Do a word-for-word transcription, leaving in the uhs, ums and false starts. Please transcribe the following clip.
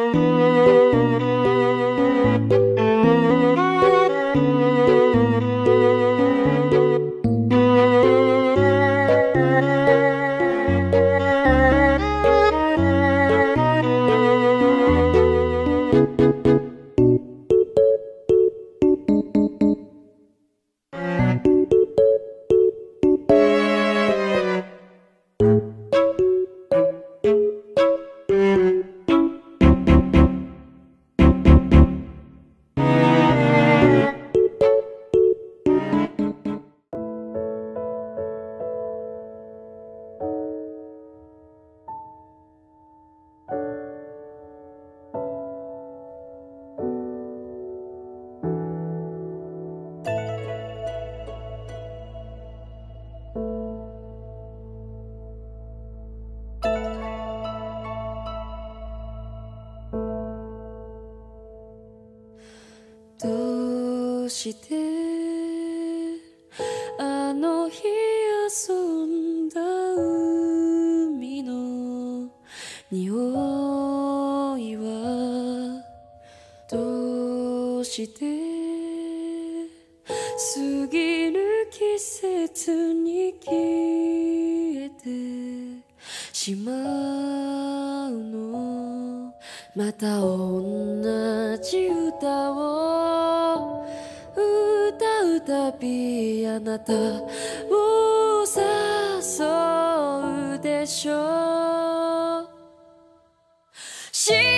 どうしてあの日遊んだ海の匂いはどうして過ぎる季節に消えてしまうの。また同じ歌を歌うたびあなたを誘うでしょう。